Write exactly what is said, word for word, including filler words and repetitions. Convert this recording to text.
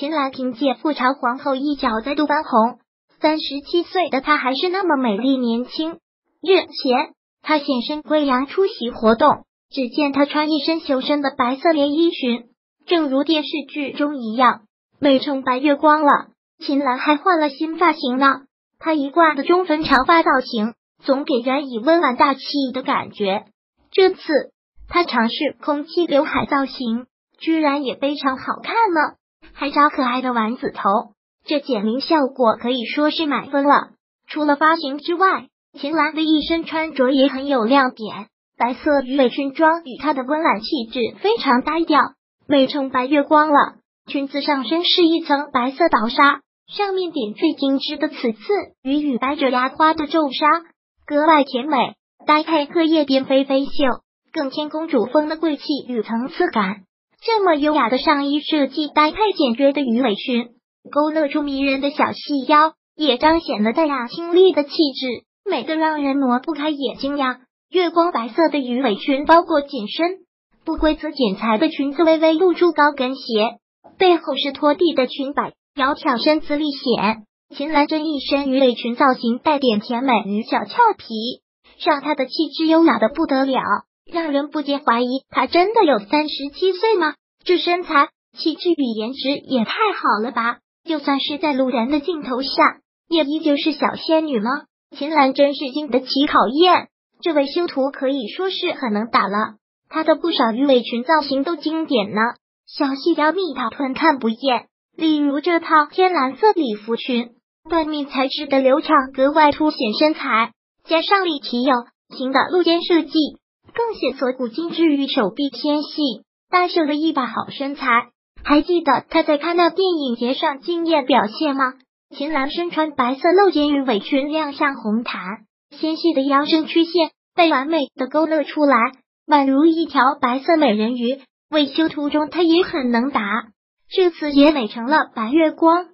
秦岚凭借复朝皇后一角再度翻红，三十七岁的她还是那么美丽年轻。日前，她现身贵阳出席活动，只见她穿一身修身的白色连衣裙，正如电视剧中一样，美成白月光了。秦岚还换了新发型呢，她一贯的中分长发造型，总给人以温婉大气的感觉。这次她尝试空气刘海造型，居然也非常好看呢，还扎可爱的丸子头，这减龄效果可以说是满分了。除了发型之外，秦岚的一身穿着也很有亮点，白色鱼尾裙装与她的温婉气质非常搭调，美成白月光了。裙子上身是一层白色薄纱，上面点缀精致的刺刺与与百褶压花的皱纱，格外甜美，搭配荷叶边飞飞袖，更添公主风的贵气与层次感。这么优雅的上衣设计搭配简约的鱼尾裙，勾勒出迷人的小细腰，也彰显了淡雅清丽的气质，美得让人挪不开眼睛呀。月光白色的鱼尾裙包裹紧身，不规则剪裁的裙子微微露出高跟鞋，背后是拖地的裙摆，窈窕身姿立显。秦岚这一身鱼尾裙造型带点甜美与小俏皮，让她的气质优雅的不得了，让人不禁怀疑她真的有三十七岁吗？这身材、气质与颜值也太好了吧，就算是在路人的镜头下，也依旧是小仙女吗？秦岚真是经得起考验，这位修图可以说是很能打了，她的不少鱼尾裙造型都经典呢，小细腰蜜桃臀看不厌。例如这套天蓝色礼服裙，缎面材质的流畅格外凸显身材，加上立体有型的露肩设计，更显锁骨精致与手臂纤细，搭秀了一把好身材。还记得她在戛纳电影节上惊艳表现吗？秦岚身穿白色露肩鱼尾裙亮相红毯，纤细的腰身曲线被完美的勾勒出来，宛如一条白色美人鱼。为修图中她也很能打，这次也美成了白月光。